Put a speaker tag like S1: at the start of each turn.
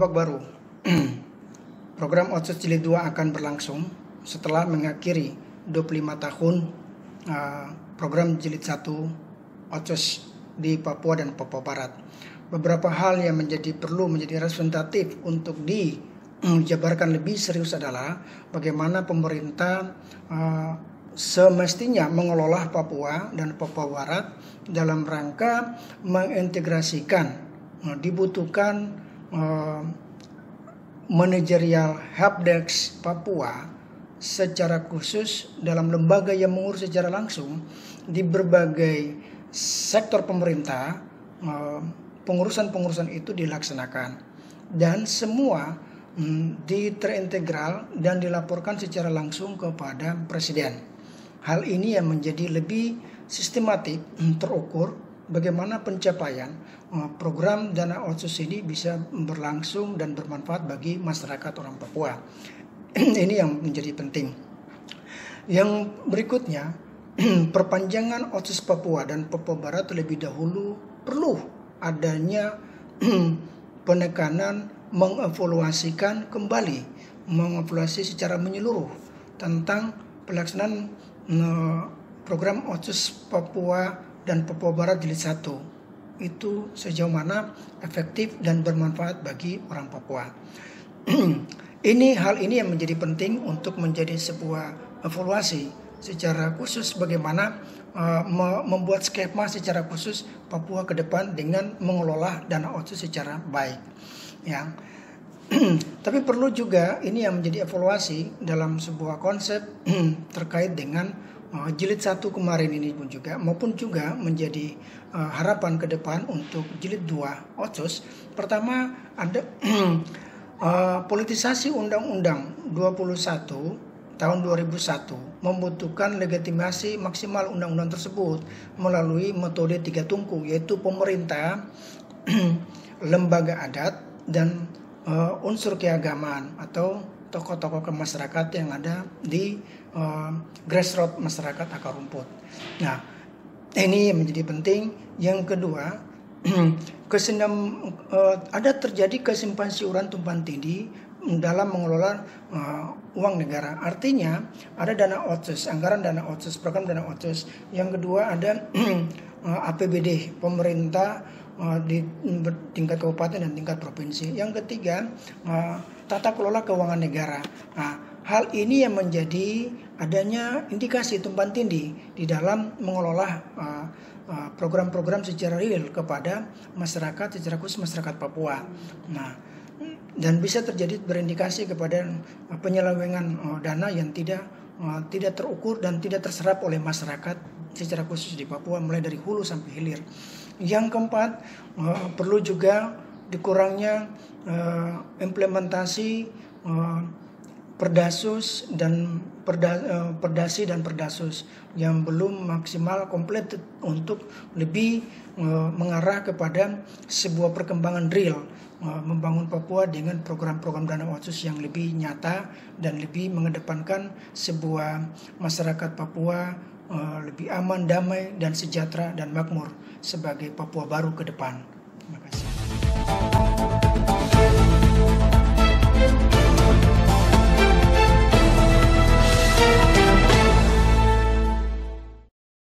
S1: babak baru. Program Otsus Jilid 2 akan berlangsung setelah mengakhiri 25 tahun program Jilid 1 Otsus di Papua dan Papua Barat. Beberapa hal yang perlu menjadi representatif untuk dijabarkan lebih serius adalah bagaimana pemerintah semestinya mengelola Papua dan Papua Barat dalam rangka mengintegrasikan dibutuhkan manajerial helpdesk Papua secara khusus dalam lembaga yang mengurus secara langsung di berbagai sektor pemerintah. Pengurusan itu dilaksanakan dan semua terintegral dan dilaporkan secara langsung kepada Presiden. Hal ini yang menjadi lebih sistematik, terukur bagaimana pencapaian program dana otsus ini bisa berlangsung dan bermanfaat bagi masyarakat orang Papua. Ini yang menjadi penting. Yang berikutnya, perpanjangan otsus Papua dan Papua Barat terlebih dahulu perlu adanya penekanan mengevaluasi secara menyeluruh tentang pelaksanaan program otsus Papua dan Papua Barat Jilid 1 itu sejauh mana efektif dan bermanfaat bagi orang Papua. Hal ini yang menjadi penting untuk menjadi sebuah evaluasi secara khusus bagaimana membuat skema secara khusus Papua ke depan dengan mengelola dana otsus secara baik. Ya. Tapi perlu juga ini yang menjadi evaluasi dalam sebuah konsep terkait dengan jilid 1 kemarin ini pun juga maupun juga menjadi harapan ke depan untuk jilid 2 otsus. Pertama ada politisasi Undang-Undang 21 tahun 2001 membutuhkan legitimasi maksimal undang-undang tersebut melalui metode 3 tungku, yaitu pemerintah, lembaga adat, dan unsur keagamaan atau tokoh-tokoh masyarakat yang ada di grassroots masyarakat akar rumput. Nah, ini yang menjadi penting. Yang kedua, ada terjadi kesimpangan siuran tumpang tindih dalam mengelola uang negara. Artinya ada dana otsus, anggaran dana otsus, program dana otsus. Yang kedua ada APBD pemerintah di tingkat kabupaten dan tingkat provinsi. Yang ketiga tata kelola keuangan negara. Nah, hal ini yang menjadi adanya indikasi tumpang tindih di dalam mengelola program-program secara real kepada masyarakat, secara khusus masyarakat Papua. Nah, dan bisa terjadi berindikasi kepada penyelewengan dana yang tidak terukur dan tidak terserap oleh masyarakat secara khusus di Papua mulai dari hulu sampai hilir. Yang keempat, perlu juga dikurangnya implementasi Perdasus dan Perdasi dan Perdasus yang belum maksimal komplit untuk lebih mengarah kepada sebuah perkembangan real membangun Papua dengan program-program dana otsus yang lebih nyata dan lebih mengedepankan sebuah masyarakat Papua lebih aman, damai, dan sejahtera dan makmur sebagai Papua baru ke depan. Terima kasih.